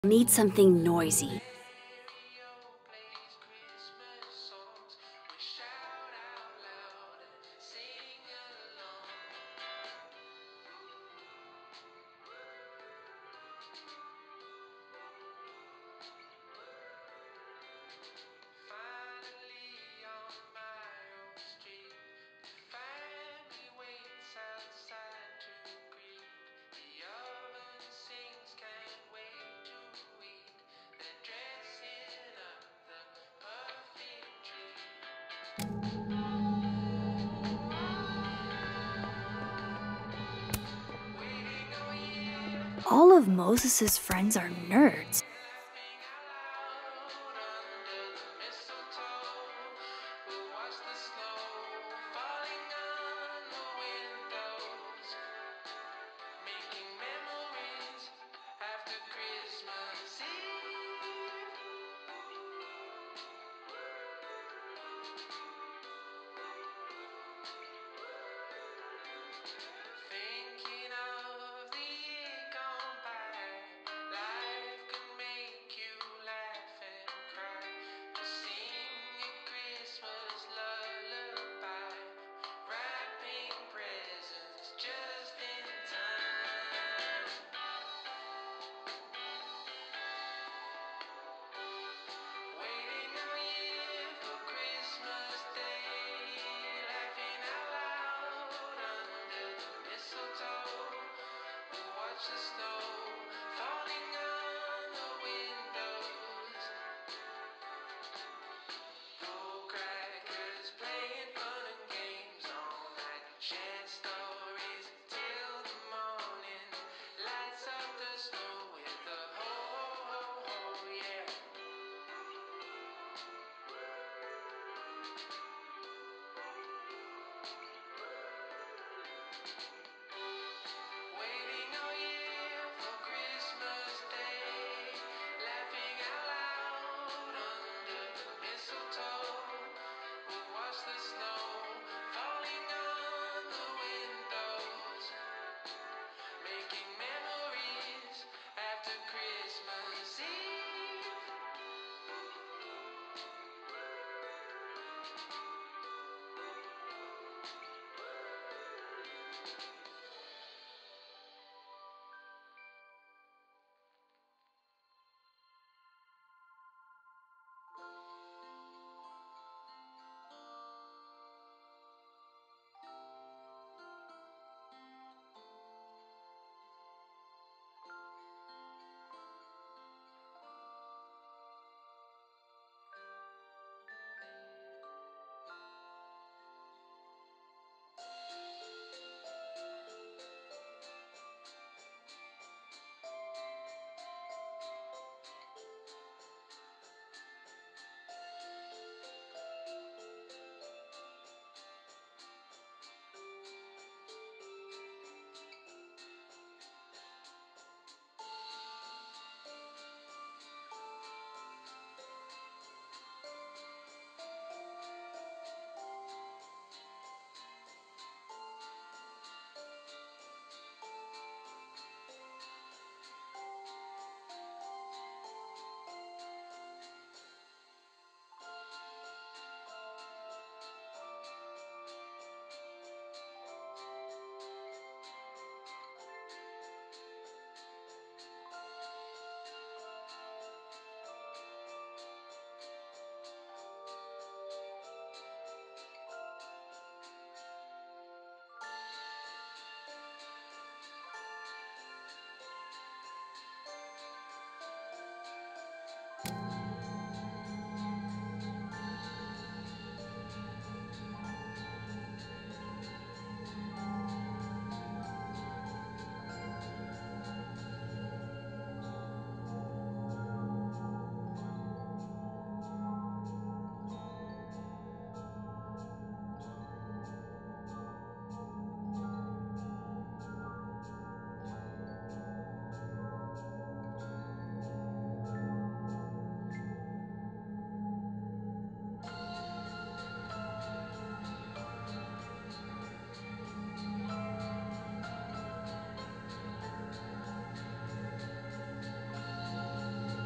Need something noisy. All of Moses's friends are nerds.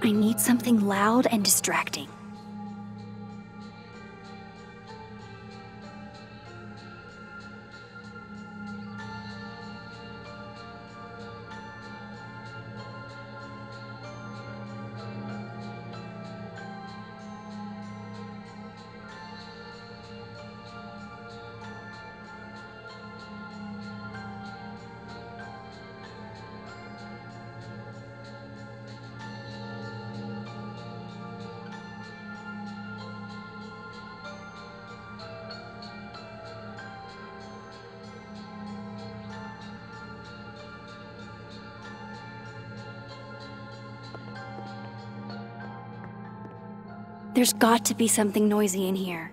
I need something loud and distracting. There's got to be something noisy in here.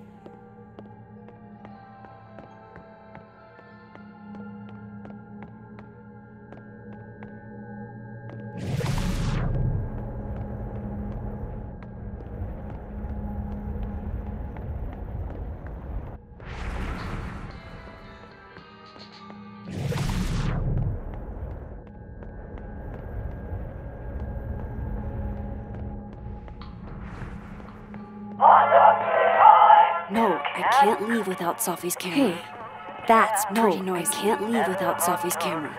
No, I can't leave without Sophie's camera. Hey, that's pretty noisy. I can't leave without Sophie's camera.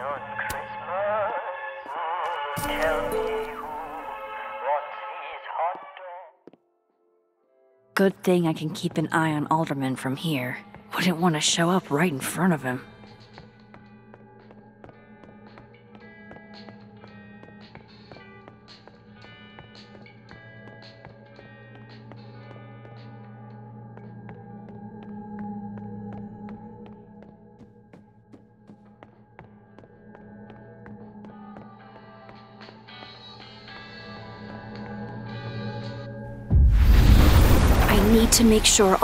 Good thing I can keep an eye on Alderman from here. Wouldn't want to show up right in front of him. I need to make sure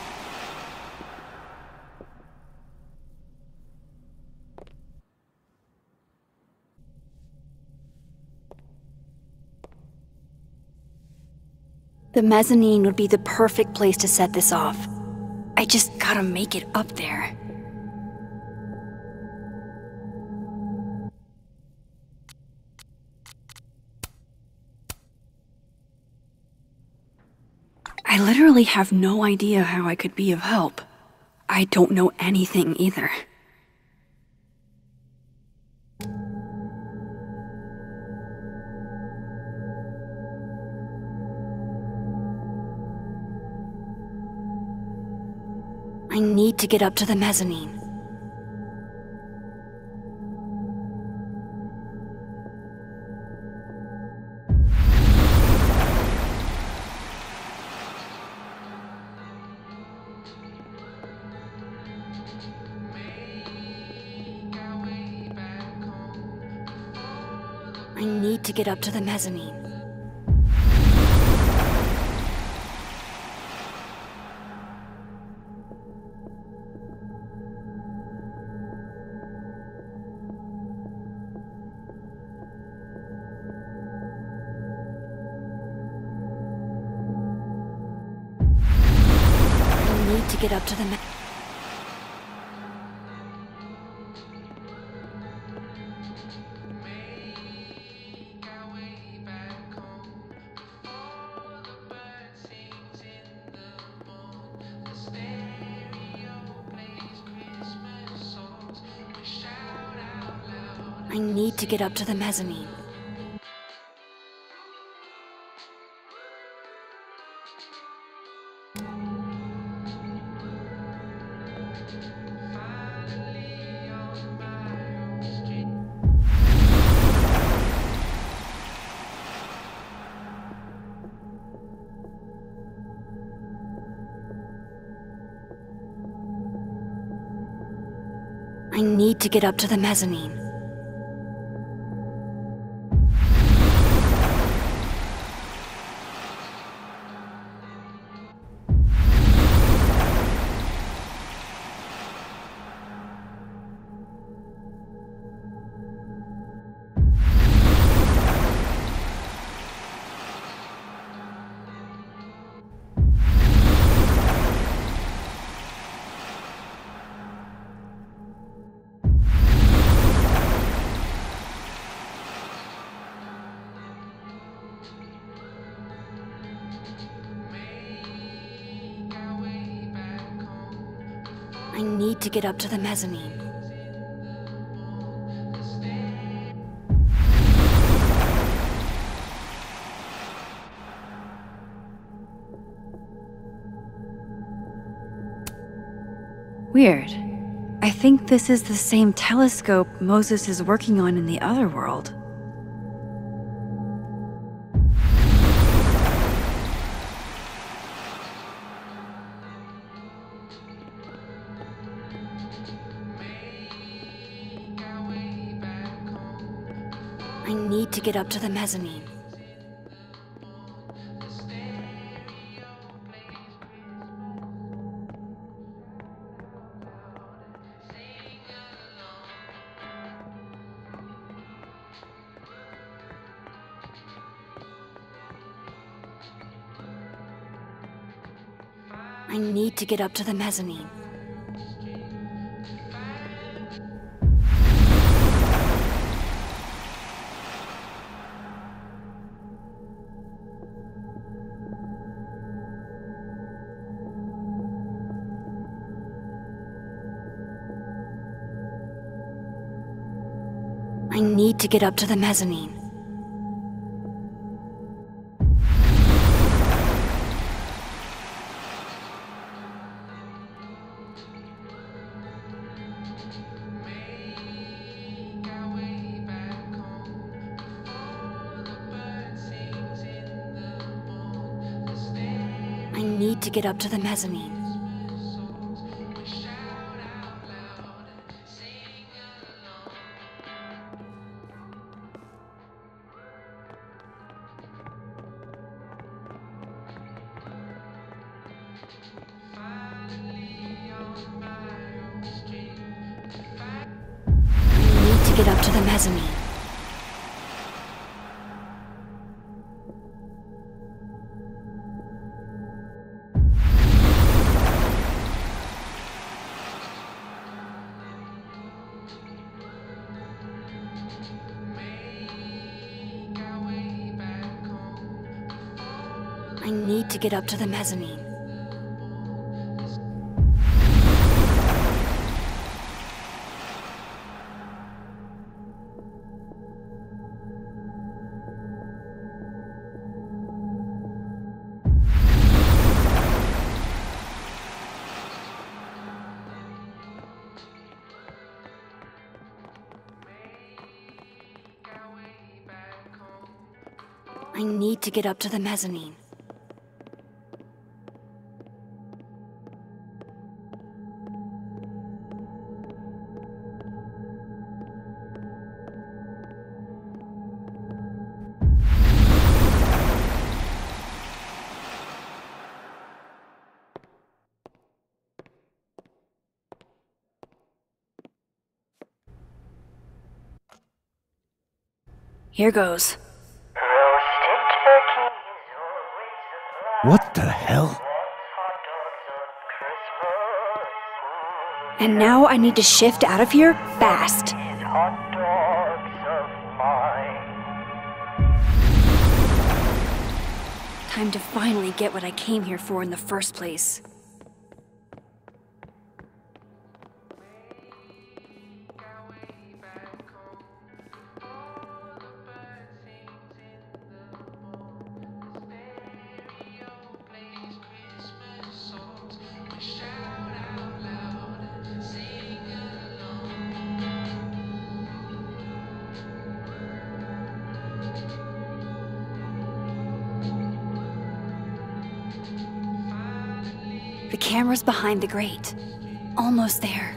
The mezzanine would be the perfect place to set this off. I just gotta make it up there. I literally have no idea how I could be of help. I don't know anything either. I need to get up to the mezzanine. I need to get up to the mezzanine. I need to get up to the I need to get up to the mezzanine. I need to get up to the mezzanine. I need to get up to the mezzanine. Weird. I think this is the same telescope Moses is working on in the other world. I need to get up to the mezzanine. I need to get up to the mezzanine. I need to get up to the mezzanine. I need to get up to the mezzanine. Get up to the mezzanine. I need to get up to the mezzanine. I need to get up to the mezzanine. Here goes. What the hell? And now I need to shift out of here fast. Time to finally get what I came here for in the first place. The camera's behind the grate. Almost there.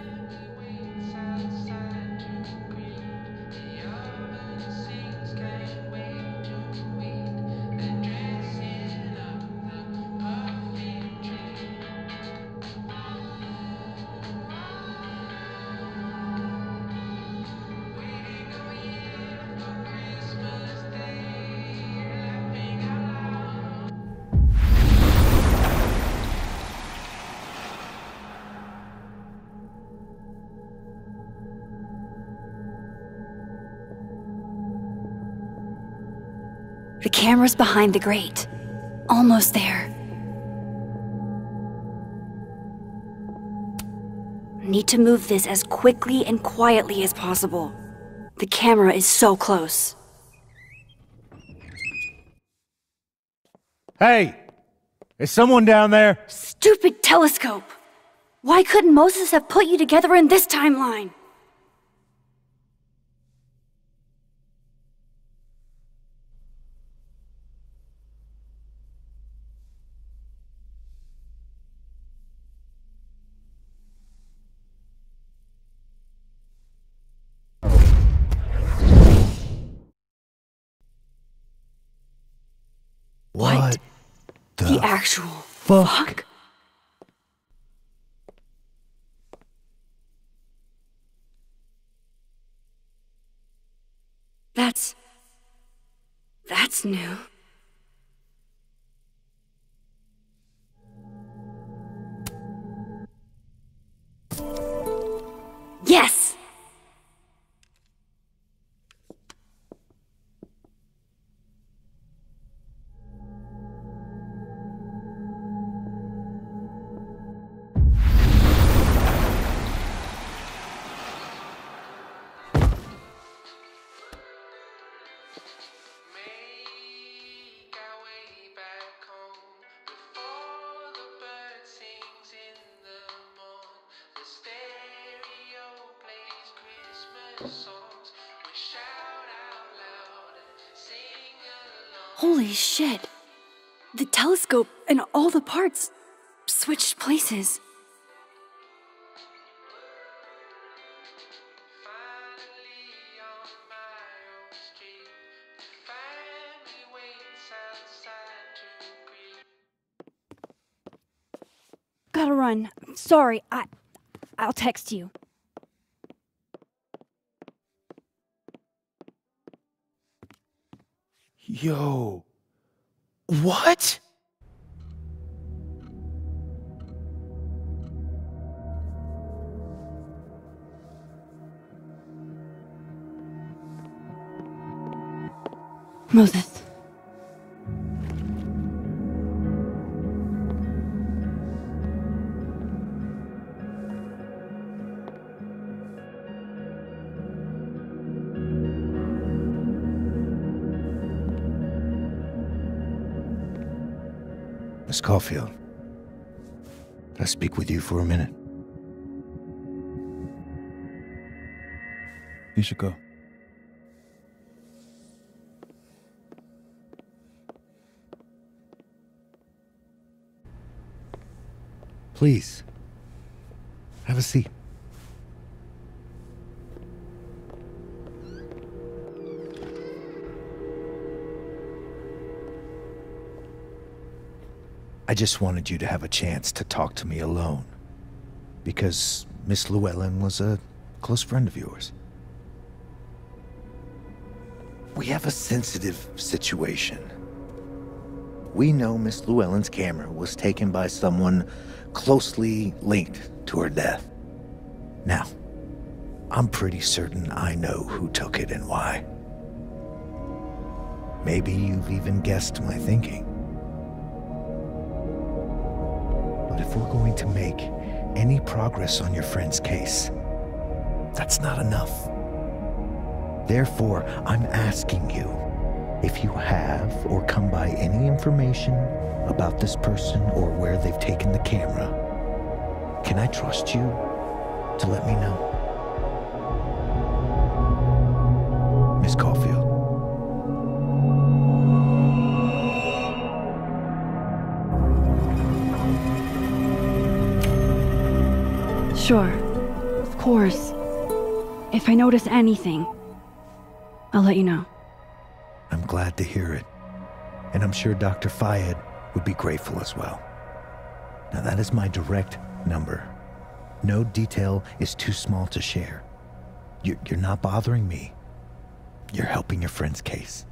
The camera's behind the grate. Almost there. need to move this as quickly and quietly as possible. The camera is so close. Hey! Is someone down there? Stupid telescope! Why couldn't Moses have put you together in this timeline? What the actual fuck? That's new. Yes! Holy shit! The telescope and all the parts switched places. Gotta run. Sorry, I'll text you. Yo. What? Moses. Miss Caulfield, can I speak with you for a minute? You should go. Please, have a seat. I just wanted you to have a chance to talk to me alone, because Miss Llewellyn was a close friend of yours. We have a sensitive situation. We know Miss Llewellyn's camera was taken by someone closely linked to her death. Now, I'm pretty certain I know who took it and why. Maybe you've even guessed my thinking. But if we're going to make any progress on your friend's case, that's not enough. Therefore, I'm asking you, if you have or come by any information about this person or where they've taken the camera, can I trust you to let me know? Miss Caulfield. Sure. Of course. If I notice anything, I'll let you know. I'm glad to hear it. And I'm sure Dr. Fayed would be grateful as well. Now that is my direct number. No detail is too small to share. You're not bothering me. You're helping your friend's case.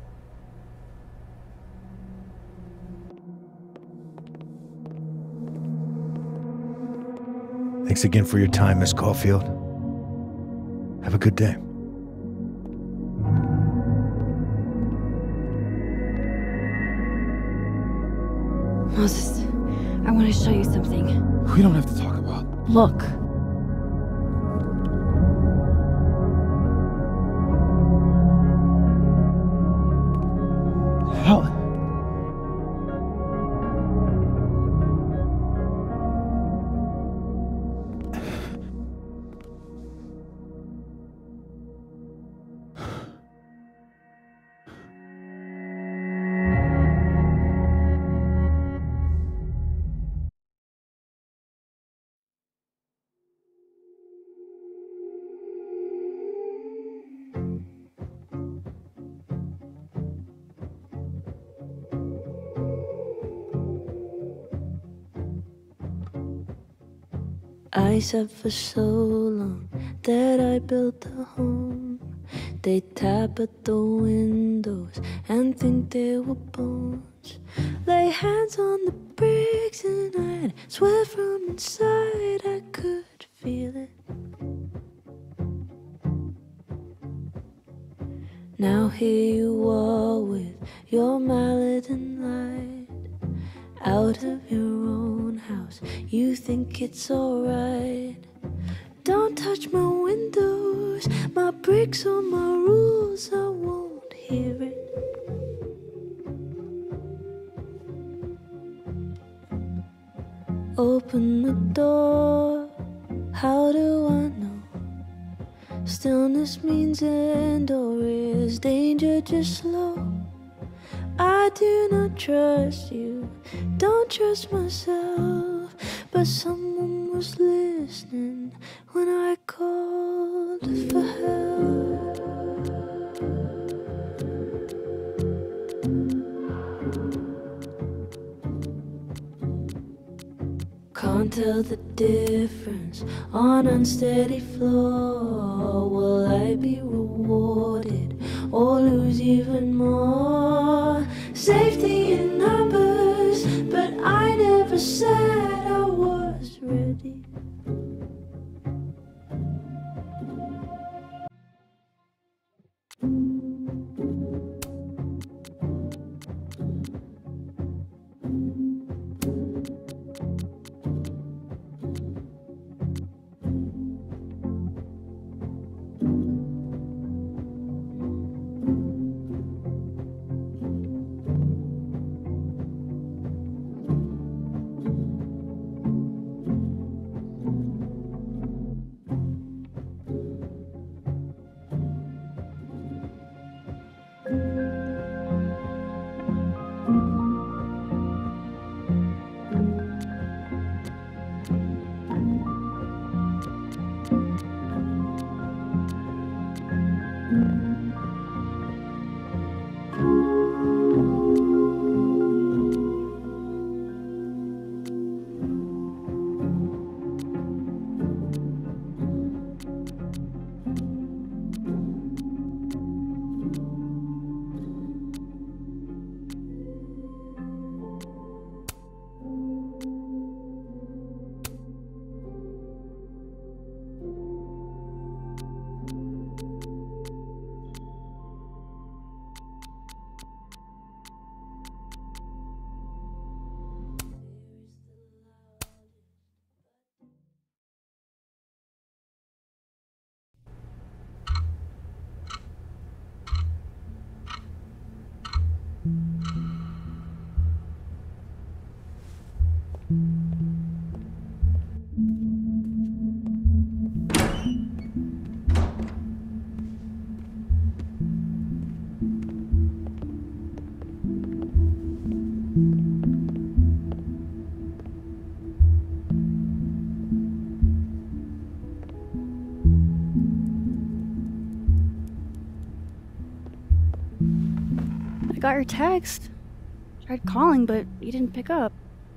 Thanks again for your time, Miss Caulfield. Have a good day. Moses, I want to show you something. We don't have to talk about. Look. I said for so long that I built a home. They tap at the windows and think they were bones. Lay hands on the bricks and I'd swear from inside I could feel it. Now here you are with your mallet and light. Out of your own house, you think it's alright. Don't touch my windows, my bricks or my rules, I won't hear it. Open the door, how do I know? Stillness means end, or is danger just slow? I do not trust you, don't trust myself, but someone was listening when I called for help. Can't tell the difference on unsteady floor. Will I be rewarded or lose even more? Safety in numbers, but I never said I was ready. I got your text. Tried calling, but you didn't pick up.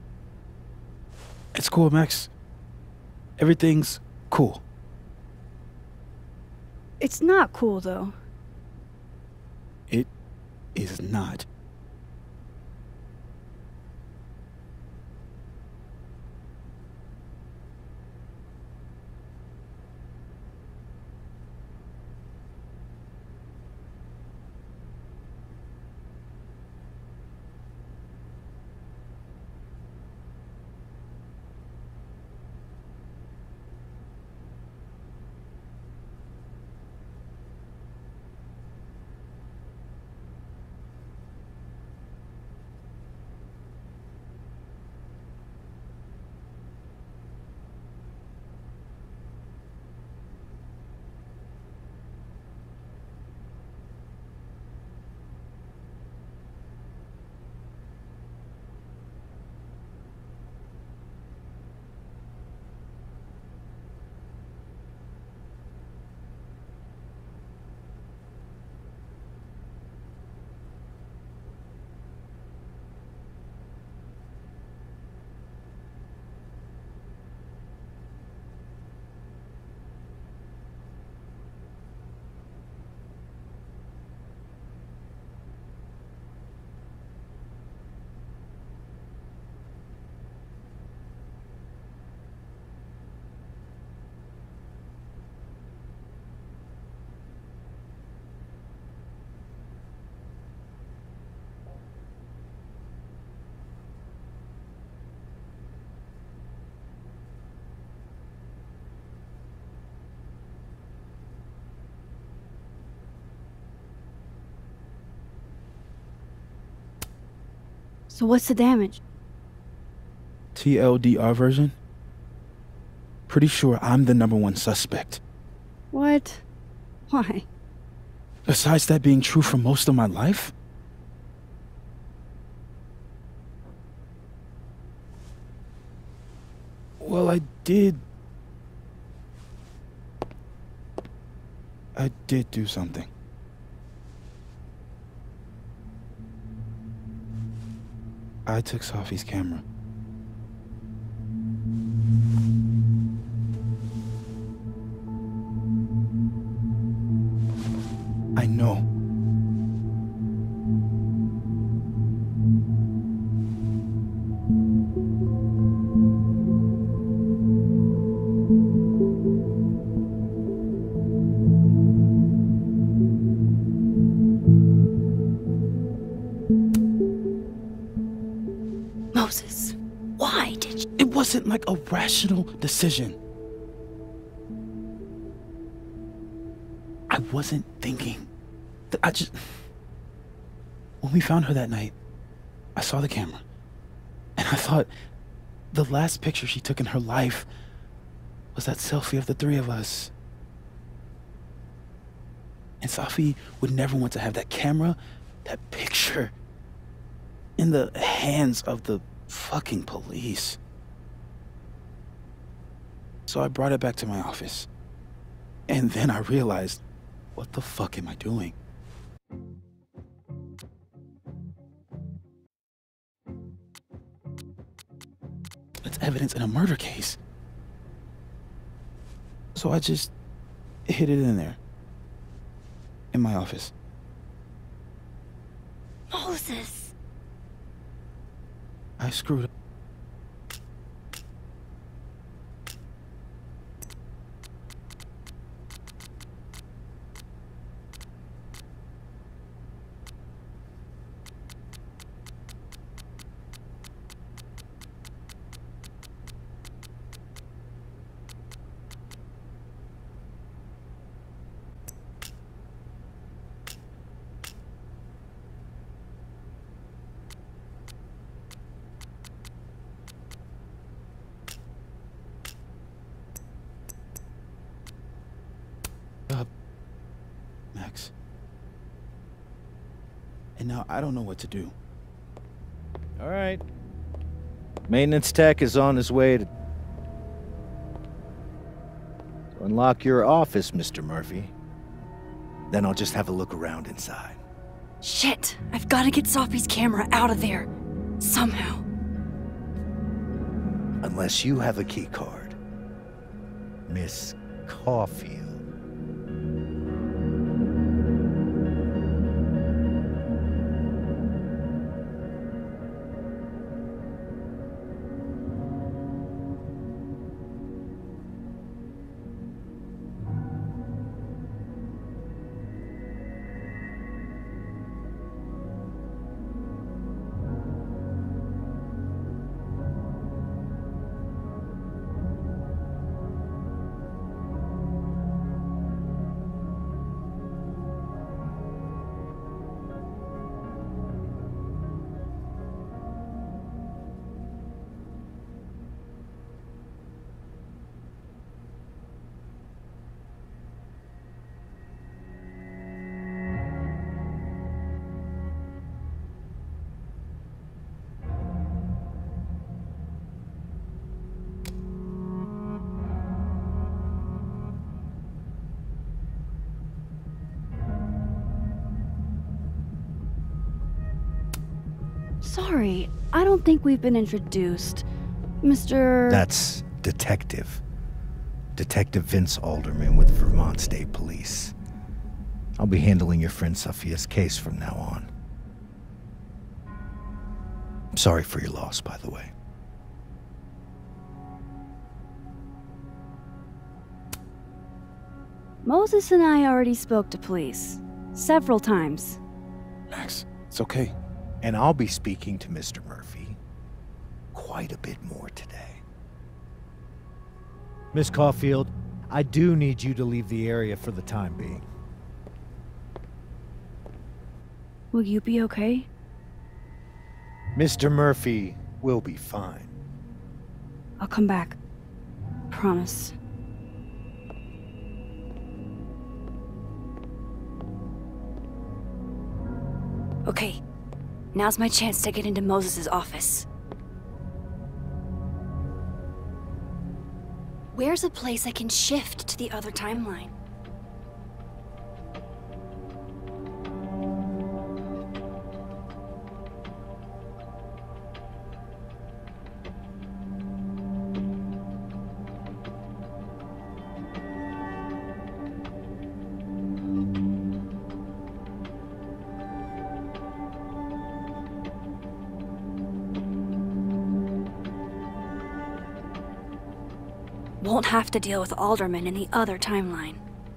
It's cool, Max. Everything's cool. It's not cool, though. It is not. So what's the damage? TLDR version? Pretty sure I'm the #1 suspect. What? Why? Besides that being true for most of my life? Well, I did do something. I took Sophie's camera. I know. Moses, why did you? It wasn't like a rational decision. I wasn't thinking. When we found her that night, I saw the camera. And I thought the last picture she took in her life was that selfie of the three of us. And Sophie would never want to have that camera, that picture, in the hands of the fucking police. So I brought it back to my office. And then I realized, what the fuck am I doing? It's evidence in a murder case. So I just hid it in there. In my office. Moses! I screwed up. Max. And now I don't know what to do. All right. Maintenance tech is on his way to unlock your office, Mr. Murphy. Then I'll just have a look around inside. Shit! I've got to get Sophie's camera out of there. Somehow. Unless you have a key card. Miss Caulfield. Sorry, I don't think we've been introduced. Mr. That's Detective. Detective Vince Alderman with Vermont State Police. I'll be handling your friend Sophia's case from now on. I'm sorry for your loss, by the way. Moses and I already spoke to police. Several times. Max, it's okay. And I'll be speaking to Mr. Murphy quite a bit more today. Miss Caulfield, I do need you to leave the area for the time being. Will you be okay? Mr. Murphy will be fine. I'll come back. Promise. Okay, now's my chance to get into Moses' office. Where's a place I can shift to the other timeline? Won't have to deal with Alderman in the other timeline.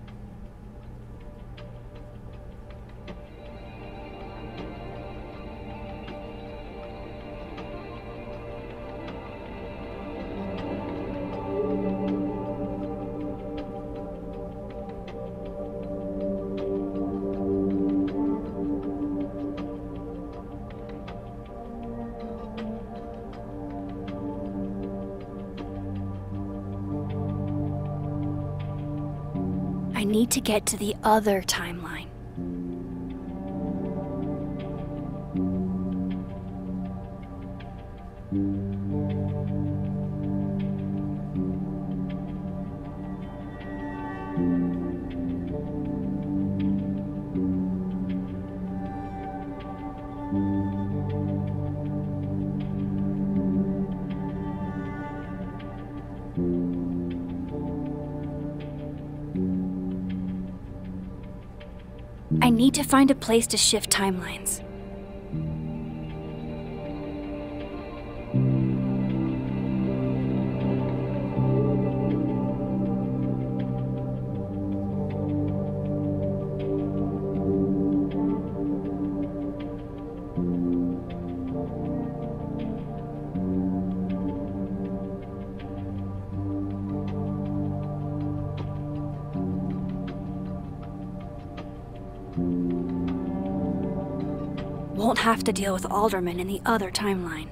I need to get to the other timeline. I need to find a place to shift timelines. Won't have to deal with Alderman in the other timeline.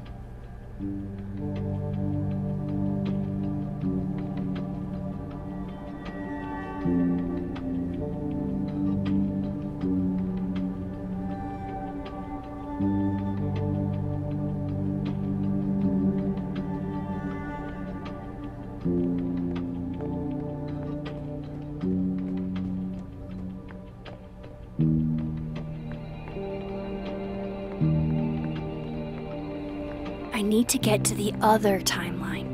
I need to get to the other timeline.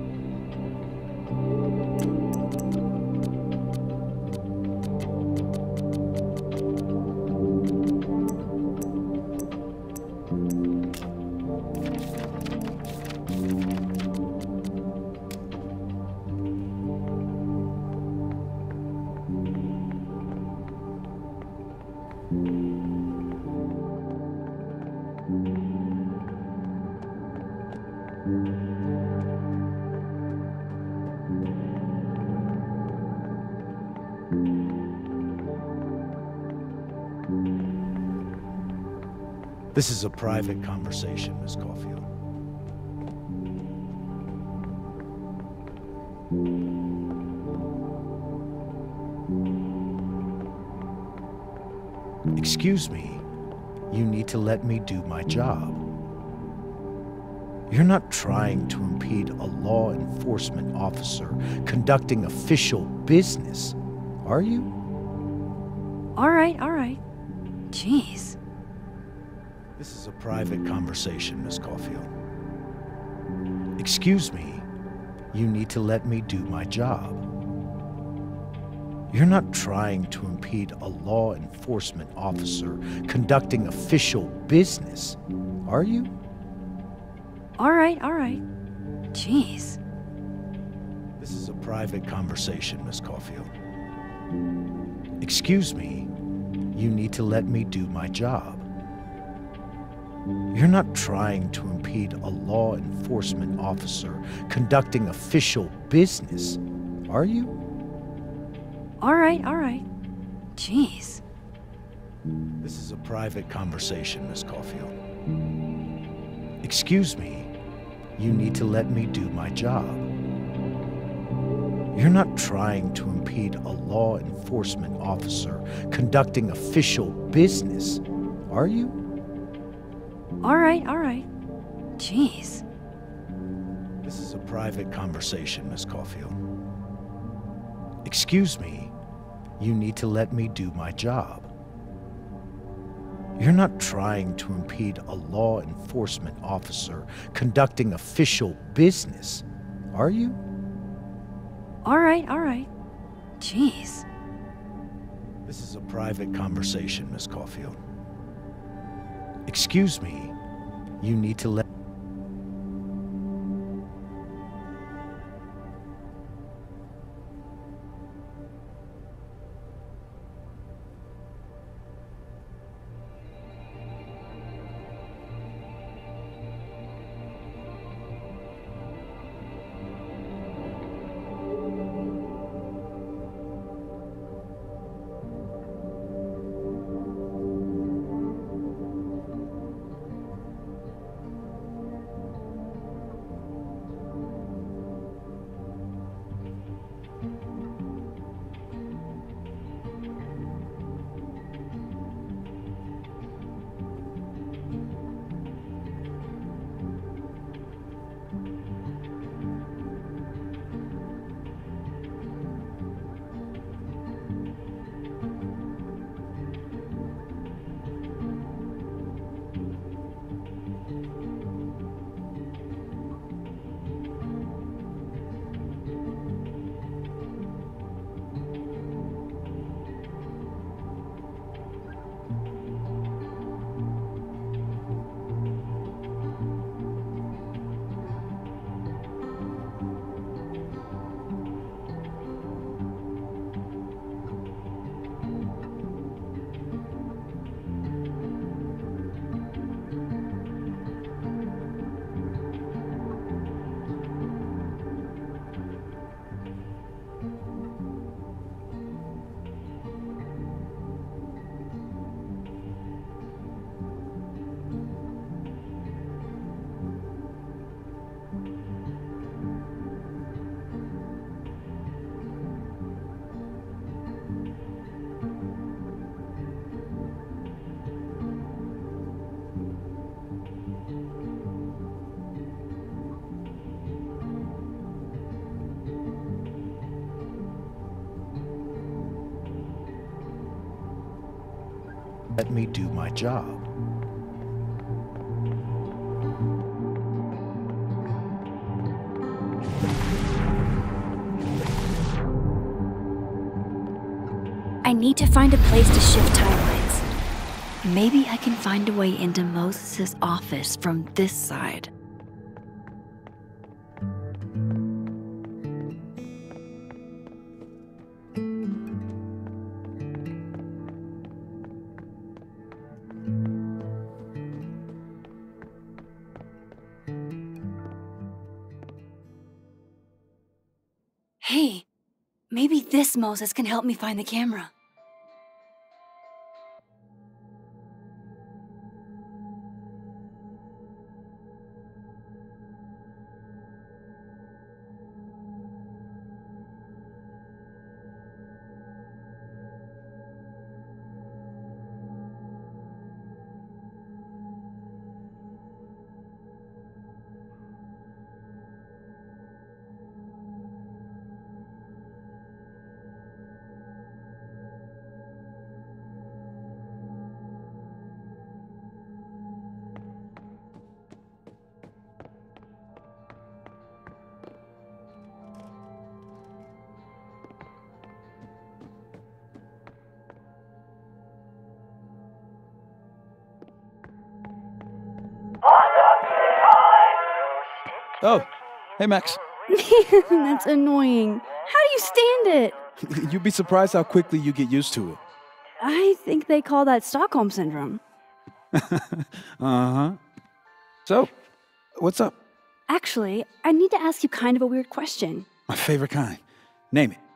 This is a private conversation, Miss Caulfield. Excuse me, you need to let me do my job. You're not trying to impede a law enforcement officer conducting official business, are you? All right. Jeez. This is a private conversation, Miss Caulfield. Excuse me, you need to let me do my job. You're not trying to impede a law enforcement officer conducting official business, are you? All right. Jeez. This is a private conversation, Miss Caulfield. Excuse me, you need to let me do my job. You're not trying to impede a law enforcement officer conducting official business, are you? All right. Jeez. This is a private conversation, Miss Caulfield. Excuse me, you need to let me do my job. You're not trying to impede a law enforcement officer conducting official business, are you? All right, all right. Jeez. This is a private conversation, Miss Caulfield. Excuse me, you need to let me do my job. You're not trying to impede a law enforcement officer conducting official business, are you? All right, all right. Jeez. This is a private conversation, Miss Caulfield. Excuse me, you need to let... Let me do my job. I need to find a place to shift timelines. Maybe I can find a way into Moses' office from this side. Hey, maybe this Moses can help me find the camera. Oh, hey Max. That's annoying. How do you stand it? You'd be surprised how quickly you get used to it. I think they call that Stockholm Syndrome. Uh-huh. So, what's up? Actually, I need to ask you kind of a weird question. My favorite kind. Name it.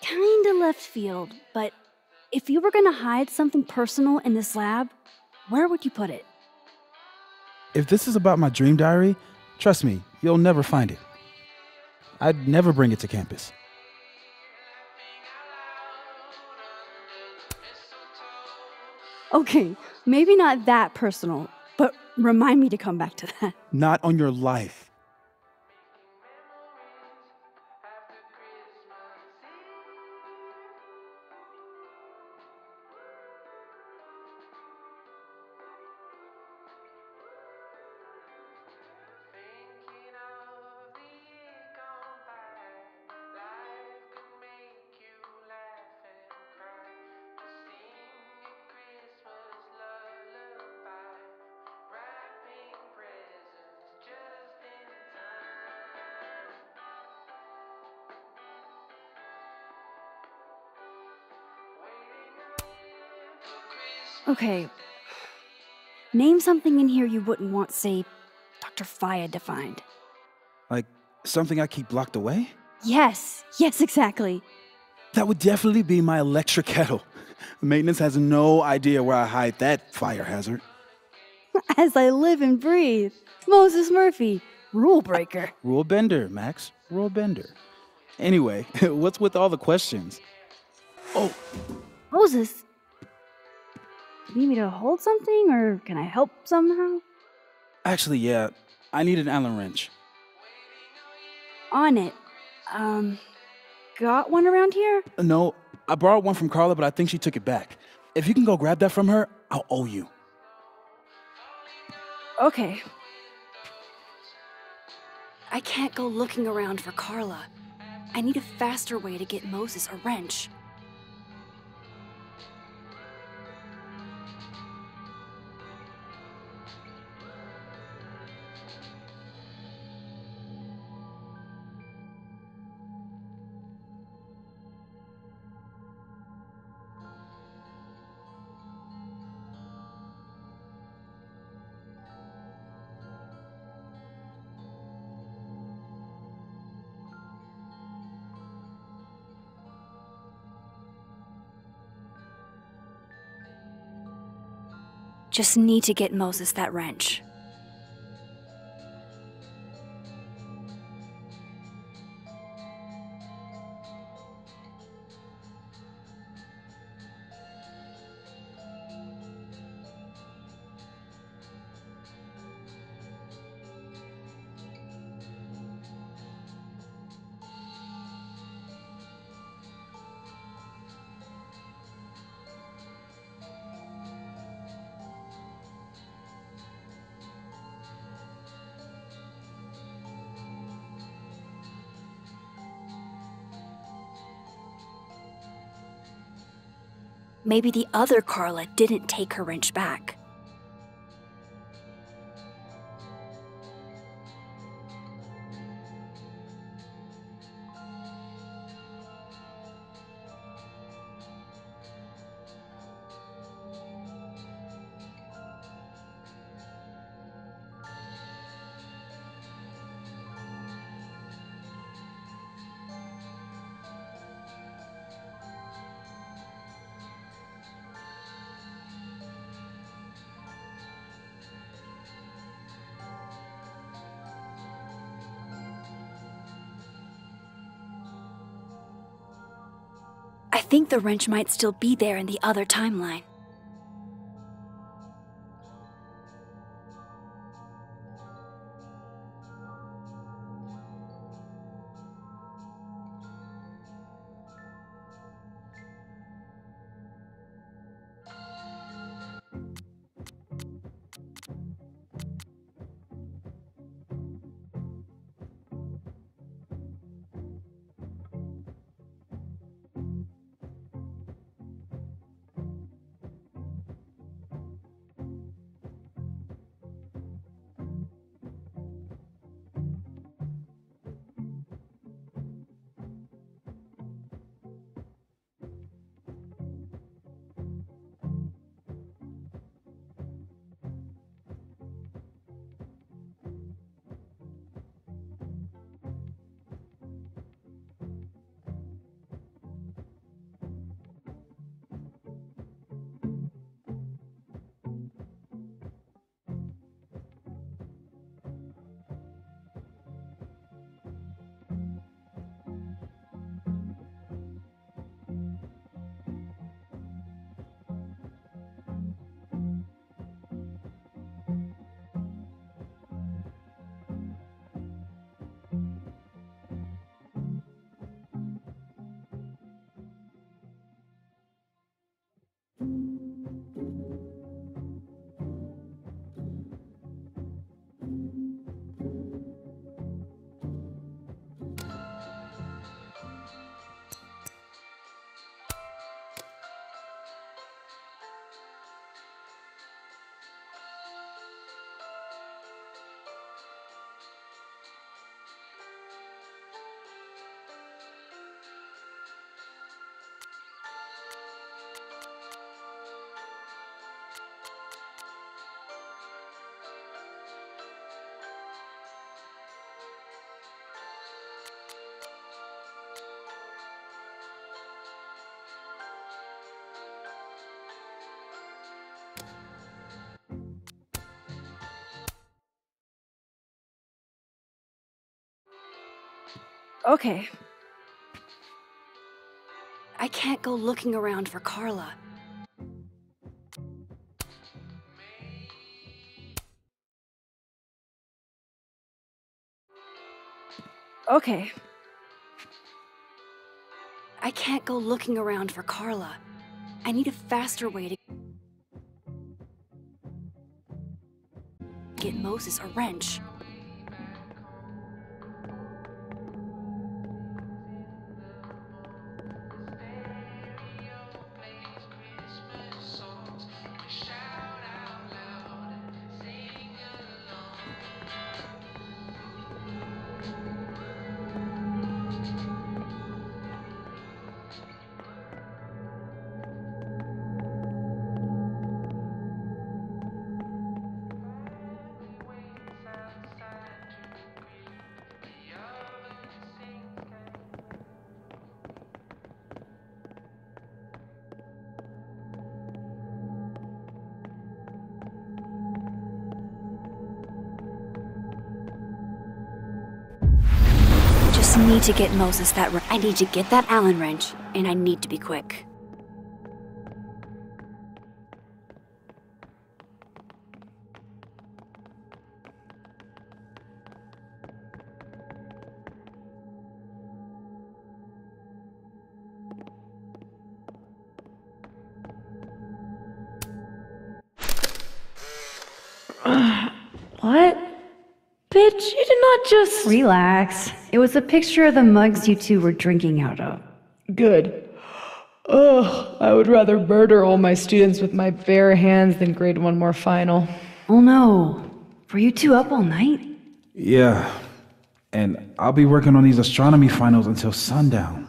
Kinda left field, but if you were gonna hide something personal in this lab, where would you put it? If this is about my dream diary, trust me, you'll never find it. I'd never bring it to campus. Okay, maybe not that personal, but remind me to come back to that. Not on your life. Okay. Name something in here you wouldn't want, say, Dr. Fayed to find. Like something I keep locked away? Yes, exactly. That would definitely be my electric kettle. Maintenance has no idea where I hide that fire hazard. As I live and breathe. Moses Murphy, rule breaker. Rule bender, Max. Rule bender. Anyway, what's with all the questions? Oh, Moses, you need me to hold something, or can I help somehow? actually, yeah. I need an Allen wrench. On it. Got one around here? No, I borrowed one from Carla, but I think she took it back. If you can go grab that from her, I'll owe you. Okay. I can't go looking around for Carla. I need a faster way to get Moses a wrench. Just need to get Moses that wrench. Maybe the other Carla didn't take her wrench back. I think the wrench might still be there in the other timeline. Okay. I can't go looking around for Carla. Okay. I can't go looking around for Carla. I need a faster way to get Moses a wrench. Just need to get Moses that I need to get that Allen wrench, and I need to be quick. What? Bitch, you did not just... Relax. It was a picture of the mugs you two were drinking out of. Good. Ugh, I would rather murder all my students with my bare hands than grade one more final. Oh no. Were you two up all night? Yeah. And I'll be working on these astronomy finals until sundown.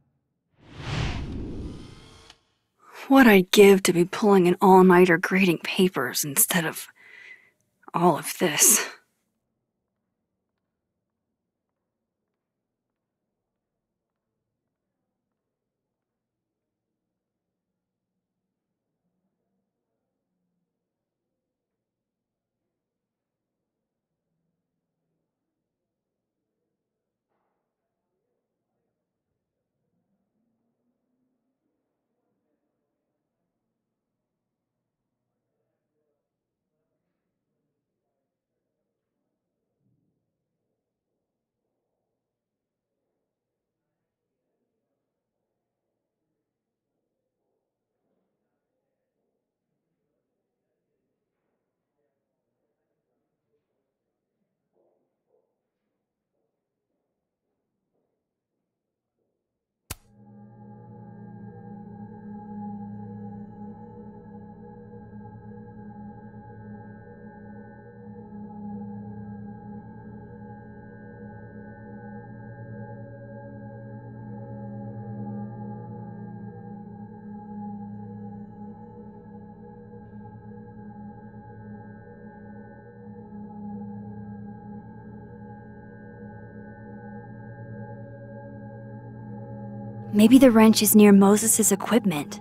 What I'd give to be pulling an all-nighter grading papers instead of all of this. Maybe the wrench is near Moses' equipment.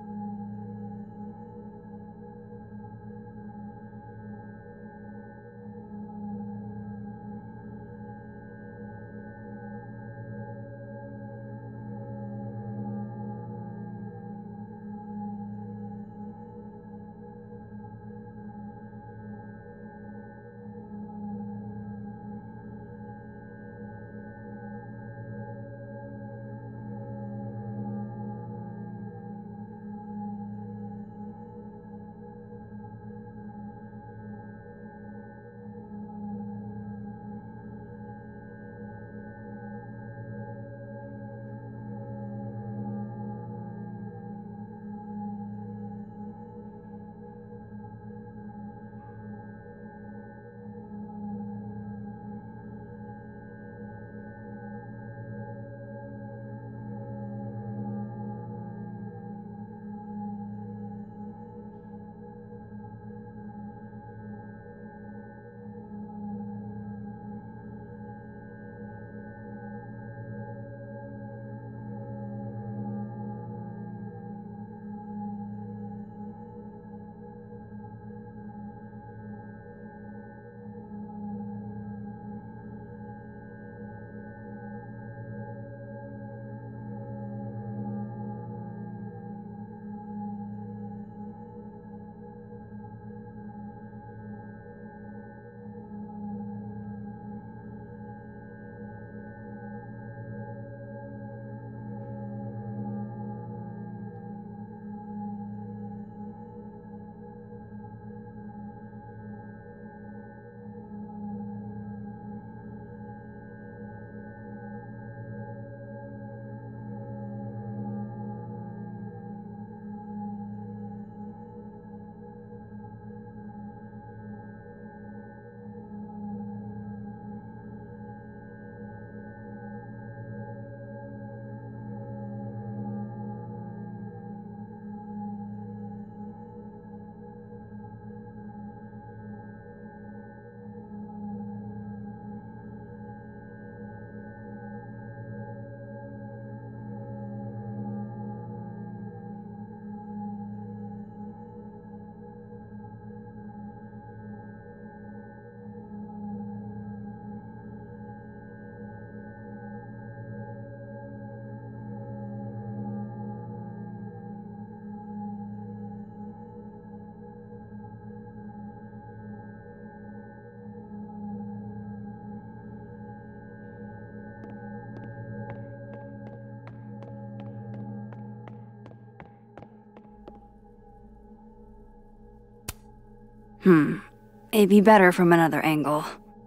It'd be better from another angle.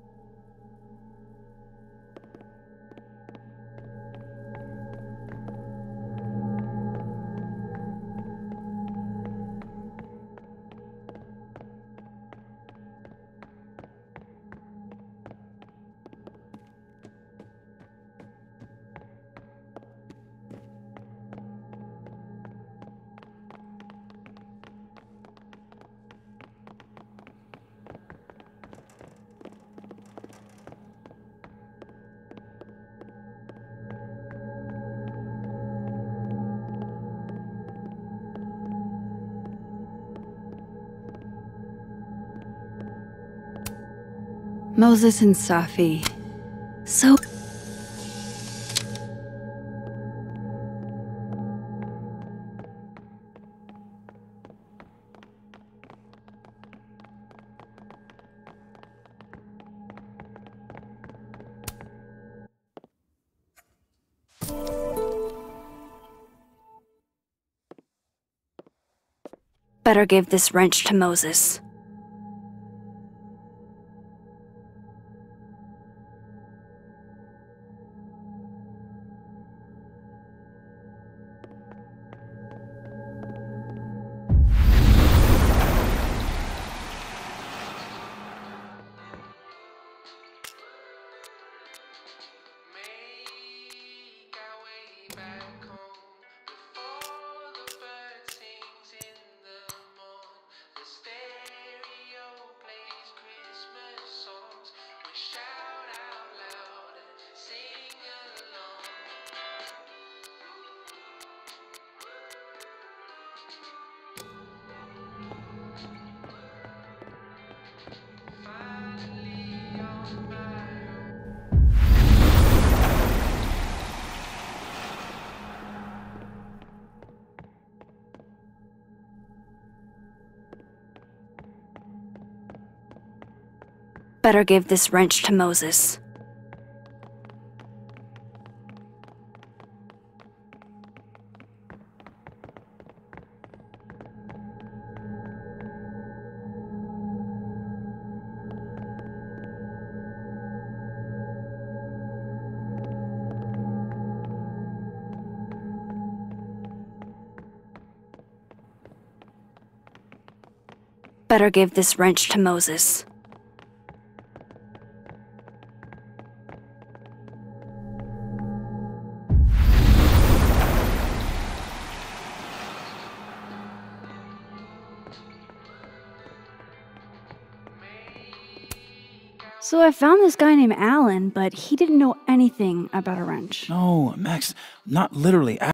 Moses and Safi. So... Better give this wrench to Moses. Better give this wrench to Moses. Better give this wrench to Moses. So I found this guy named Alan, but he didn't know anything about a wrench. No, Max, not literally.